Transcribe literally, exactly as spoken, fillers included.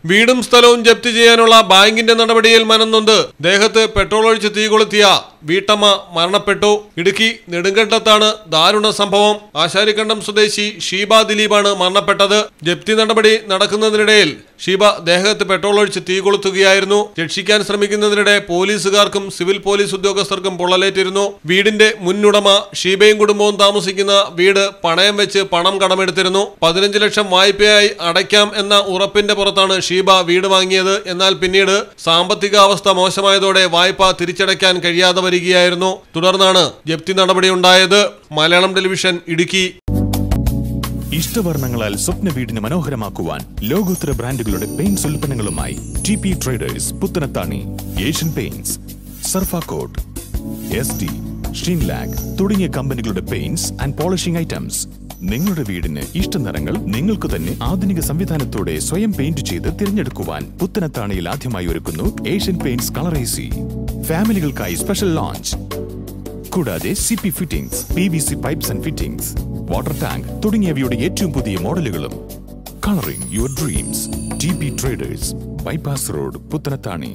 വീടും സ്ഥലവും ജപ്തി ചെയ്യാനുള്ള ബാങ്കിന്റെ നടപടിയിൽ മനംനൊന്ത് ദേഹത്ത് പെട്രോൾ ഒഴിച്ച് തീ കൊളുത്തിയ വീട്ടമ്മ മരണപ്പെട്ടു. ഇടുക്കി നെടുങ്കണ്ടത്താണ് ദാരുണ സംഭവം. ആശാരിക്കണ്ടം സ്വദേശി ഷീബ ദിലീപാണ് മരണപ്പെട്ടത്. ജപ്തി നടപടി നടക്കുന്നതിനിടയിൽ ഷീബ ദേഹത്ത് പെട്രോൾ ഒഴിച്ച് തീ കൊളുത്തുകയായിരുന്നു. രക്ഷിക്കാൻ ശ്രമിക്കുന്നതിനിടെ പോലീസുകാർക്കും സിവിൽ പോലീസ് ഉദ്യോഗസ്ഥർക്കും പൊള്ളലേറ്റിരുന്നു. വീടിന്റെ മുന്നുടമ ഷീബയും കുടുംബവും താമസിക്കുന്ന വീട് പണയം വെച്ച് പണം കടമെടുത്തിരുന്നു. പതിനഞ്ച് ലക്ഷം വായ്പയായി അടയ്ക്കാം എന്ന ഉറപ്പിന്റെ പുറത്താണ് ഷീബ വീട് വാങ്ങിയത്. എന്നാൽ പിന്നീട് സാമ്പത്തിക അവസ്ഥ മോശമായതോടെ വായ്പ തിരിച്ചടയ്ക്കാൻ കഴിയാതെ വരികയായിരുന്നു. തുടർന്നാണ് ജപ്തി നടപടി ഉണ്ടായത്. മലയാളം ടെലിവിഷൻ, ഇടുക്കി. ഇഷ്ടവർണ്ണങ്ങളാൽ സ്വപ്ന വീടിന് മനോഹരമാക്കുവാൻ ലോകോത്തര ബ്രാൻഡുകളുടെ പെയിന്റ്സ് ഉൽപ്പന്നങ്ങളുമായി T P traders, Puthanathani. Asian paints, Surfacoat, S D, Sheenlac തുടങ്ങിയ കമ്പനികളുടെ പെയിന്റ്സ് ആൻഡ് പോളിഷിംഗ് ഐറ്റംസ്. നിങ്ങളുടെ വീടിന് ഇഷ്ട നിറങ്ങൾ നിങ്ങൾക്ക് തന്നെ ആധുനിക സംവിധാനത്തോടെ സ്വയം പെയിന്റ് ചെയ്ത് തിരഞ്ഞെടുക്കുവാൻ പുത്തനത്താണിയിൽ ആദ്യമായി ഒരുക്കുന്നു ഏഷ്യൻ പെയിന്റ്സ് കളറേസി. ഫാമിലികൾക്കായി സ്പെഷ്യൽ ലോഞ്ച്. കൂടാതെ C P fittings, P V C pipes and fittings, water tank തുടങ്ങിയവയുടെ ഏറ്റവും പുതിയ മോഡലുകളും. Colouring your dreams. T P traders, bypass road, Puthanathani.